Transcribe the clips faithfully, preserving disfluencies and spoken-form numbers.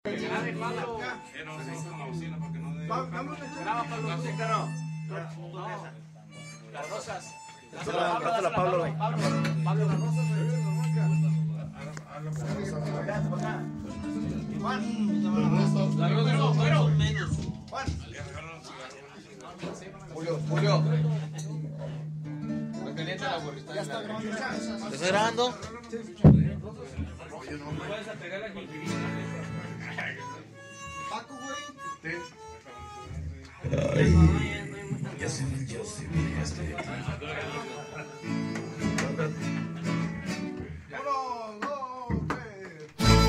Las rosas. Pablo, Pablo. Pablo, las rosas. Juan. Menos. Juan. Julio, Julio. Ya está grabando. ¿Estás grabando? Paco, güey. Ay, ya se ya se me estoy aquí. Uno, dos, tres.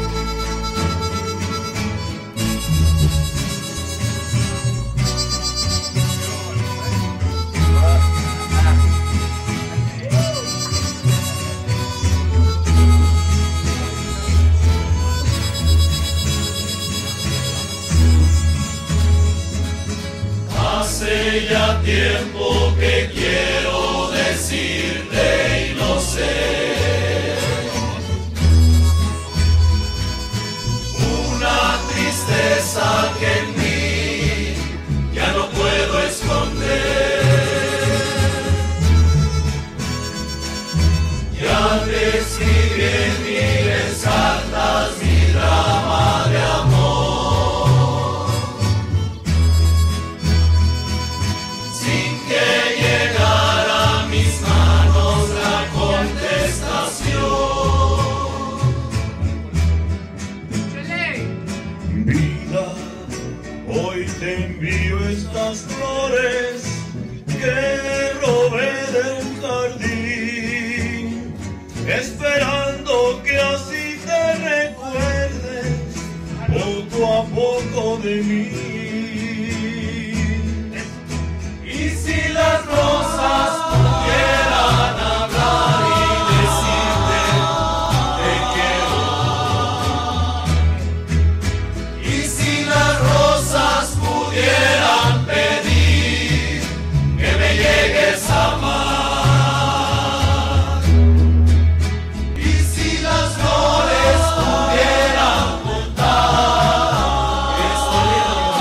Hace ya tiempo que quiero decirte y lo sé. Una tristeza que en mí ya no puedo esconder. Ya te escribí en miles cartas mi drama de amor. Hoy te envío estas flores que robé de un jardín, esperando que así te recuerdes poco a poco de mí. Y si las rosas pudieran hablar y decirte te quiero, y si las rosas pudieran pedir que me llegues a amar, y si las flores pudieran contar que estoy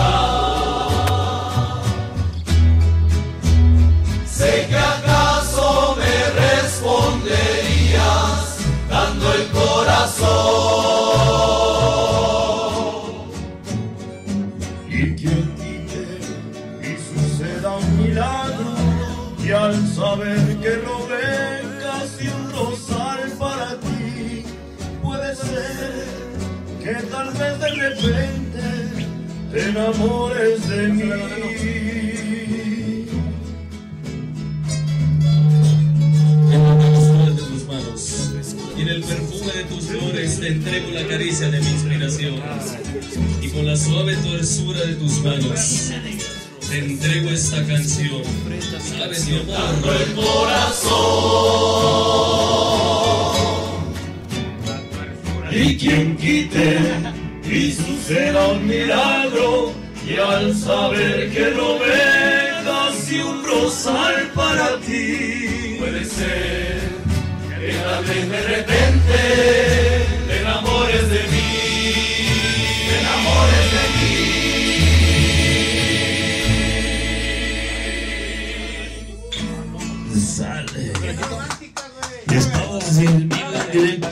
enamorado, sé que acaso me responderías dando el corazón. Y quien quite y suceda un milagro, y al saber que robé casi un rosal para ti, puede ser que tal vez de repente te enamores de mí. En la dulzura de tus manos y en el perfume de tus flores te entrego la caricia de mi inspiración, y con la suave torsura de tus manos te entrego esta canción. Sabes, mi amor, Dando el corazón. Y quien quite y suceda un milagro, y al saber que robé casi un rosal para ti, puede ser que tal vez de repente